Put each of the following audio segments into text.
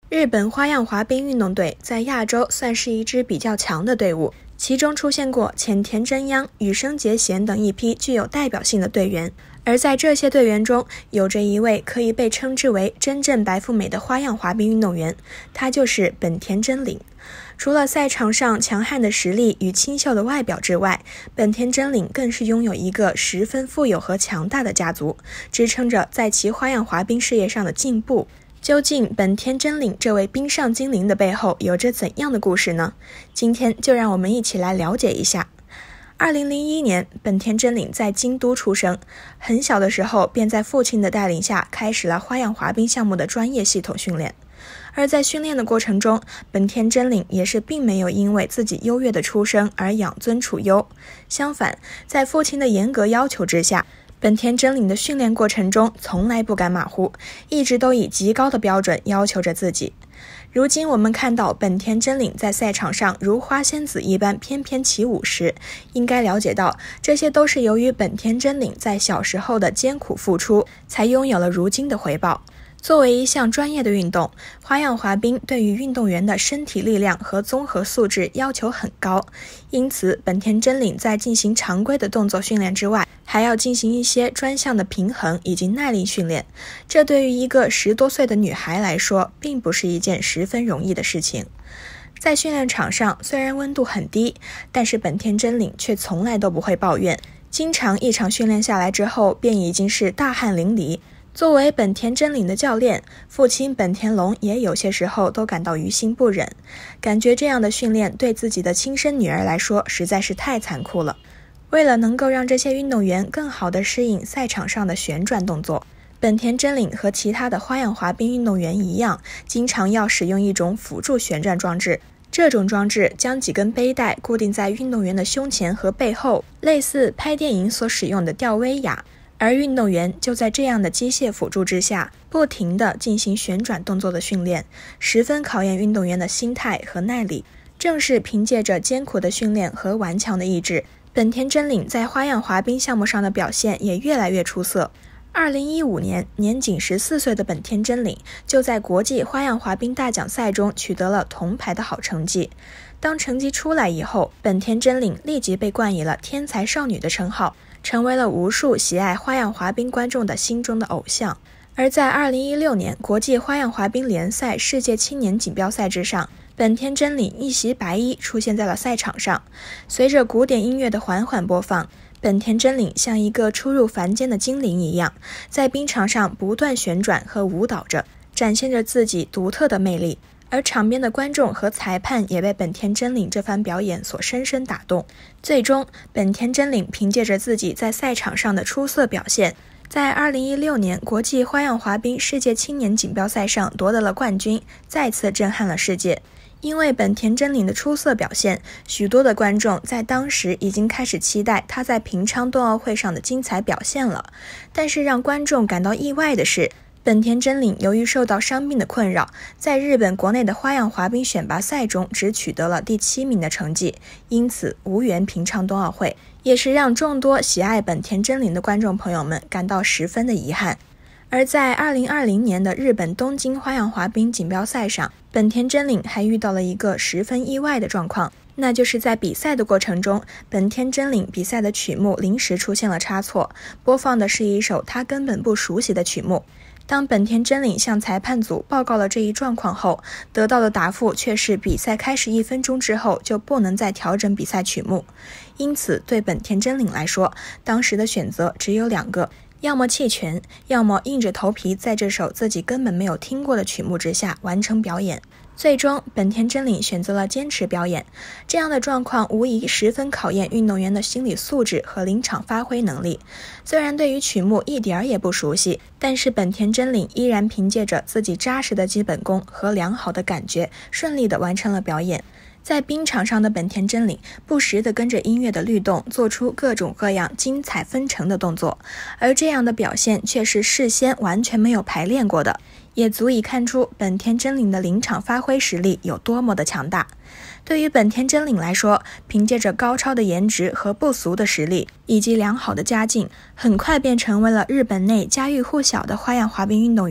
日本花样滑冰运动队在亚洲算是一支比较强的队伍，其中出现过浅田真央、羽生结弦等一批具有代表性的队员。而在这些队员中，有着一位可以被称之为真正白富美的花样滑冰运动员，她就是本田真凜。除了赛场上强悍的实力与清秀的外表之外，本田真凜更是拥有一个十分富有和强大的家族，支撑着在其花样滑冰事业上的进步。究竟本田真凜这位冰上精灵的背后有着怎样的故事呢？今天就让我们一起来了解一下。2001年，本田真凜在京都出生，很小的时候便在父亲的带领下开始了花样滑冰项目的专业系统训练。而在训练的过程中，本田真凜也是并没有因为自己优越的出身而养尊处优，相反，在父亲的严格要求之下，本田真凜的训练过程中从来不敢马虎，一直都以极高的标准要求着自己。如今我们看到本田真凜在赛场上如花仙子一般翩翩起舞时，应该了解到这些都是由于本田真凜在小时候的艰苦付出，才拥有了如今的回报。作为一项专业的运动，花样滑冰对于运动员的身体力量和综合素质要求很高，因此本田真凜在进行常规的动作训练之外，还要进行一些专项的平衡以及耐力训练，这对于一个10多岁的女孩来说，并不是一件十分容易的事情。在训练场上，虽然温度很低，但是本田真凜却从来都不会抱怨，经常一场训练下来之后，便已经是大汗淋漓。作为本田真凜的教练，父亲本田龙也有些时候都感到于心不忍，感觉这样的训练对自己的亲生女儿来说实在是太残酷了。为了能够让这些运动员更好地适应赛场上的旋转动作，本田真凜和其他的花样滑冰运动员一样，经常要使用一种辅助旋转装置。这种装置将几根背带固定在运动员的胸前和背后，类似拍电影所使用的吊威亚，而运动员就在这样的机械辅助之下，不停地进行旋转动作的训练，十分考验运动员的心态和耐力。正是凭借着艰苦的训练和顽强的意志，本田真凜在花样滑冰项目上的表现也越来越出色。2015年，年仅14岁的本田真凜就在国际花样滑冰大奖赛中取得了铜牌的好成绩。当成绩出来以后，本田真凜立即被冠以了天才少女的称号，成为了无数喜爱花样滑冰观众的心中的偶像。而在2016年国际花样滑冰联赛世界青年锦标赛之上，本田真凜一袭白衣出现在了赛场上，随着古典音乐的缓缓播放，本田真凜像一个出入凡间的精灵一样，在冰场上不断旋转和舞蹈着，展现着自己独特的魅力。而场边的观众和裁判也被本田真凜这番表演所深深打动。最终，本田真凜凭借着自己在赛场上的出色表现，在2016年国际花样滑冰世界青年锦标赛上夺得了冠军，再次震撼了世界。因为本田真凜的出色表现，许多的观众在当时已经开始期待他在平昌冬奥会上的精彩表现了。但是让观众感到意外的是，本田真凜由于受到伤病的困扰，在日本国内的花样滑冰选拔赛中只取得了第7名的成绩，因此无缘平昌冬奥会，也是让众多喜爱本田真凜的观众朋友们感到十分的遗憾。而在2020年的日本东京花样滑冰锦标赛上，本田真凜还遇到了一个十分意外的状况，那就是在比赛的过程中，本田真凜比赛的曲目临时出现了差错，播放的是一首他根本不熟悉的曲目。当本田真凜向裁判组报告了这一状况后，得到的答复却是比赛开始1分钟之后就不能再调整比赛曲目。因此对本田真凜来说，当时的选择只有2个，要么弃权，要么硬着头皮在这首自己根本没有听过的曲目之下完成表演。最终，本田真凜选择了坚持表演。这样的状况无疑十分考验运动员的心理素质和临场发挥能力。虽然对于曲目一点儿也不熟悉，但是本田真凜依然凭借着自己扎实的基本功和良好的感觉，顺利地完成了表演。在冰场上的本田真凜不时地跟着音乐的律动做出各种各样精彩纷呈的动作，而这样的表现却是事先完全没有排练过的，也足以看出本田真凜的临场发挥实力有多么的强大。对于本田真凜来说，凭借着高超的颜值和不俗的实力，以及良好的家境，很快便成为了日本内家喻户晓的花样滑冰运动员。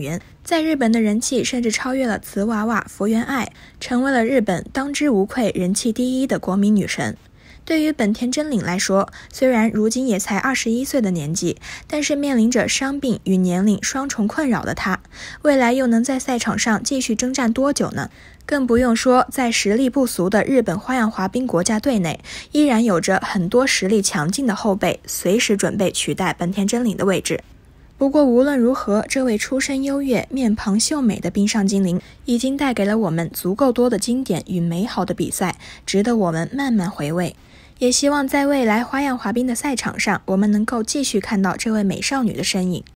在日本的人气甚至超越了瓷娃娃福原爱，成为了日本当之无愧人气第一的国民女神。对于本田真绫来说，虽然如今也才21岁的年纪，但是面临着伤病与年龄双重困扰的她，未来又能在赛场上继续征战多久呢？更不用说在实力不俗的日本花样滑冰国家队内，依然有着很多实力强劲的后辈，随时准备取代本田真绫的位置。不过无论如何，这位出身优越、面庞秀美的冰上精灵，已经带给了我们足够多的经典与美好的比赛，值得我们慢慢回味。也希望在未来花样滑冰的赛场上，我们能够继续看到这位美少女的身影。